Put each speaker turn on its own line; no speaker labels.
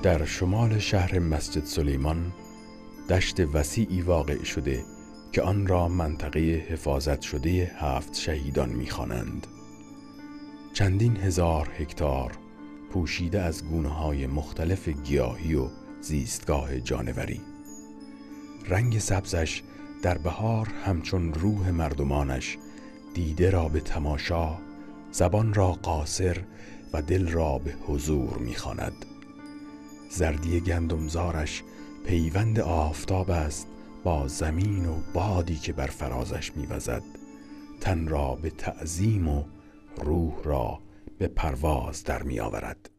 در شمال شهر مسجد سلیمان دشت وسیعی واقع شده که آن را منطقه حفاظت شده 7 شهیدان می‌خوانند. چندین هزار هکتار پوشیده از گونه‌های مختلف گیاهی و زیستگاه جانوری. رنگ سبزش در بهار همچون روح مردمانش دیده را به تماشا، زبان را قاصر و دل را به حضور می‌خواند. زردی گندمزارش پیوند آفتاب است با زمین و بادی که بر فرازش می‌وزد، تن را به تعظیم و روح را به پرواز در می‌آورد.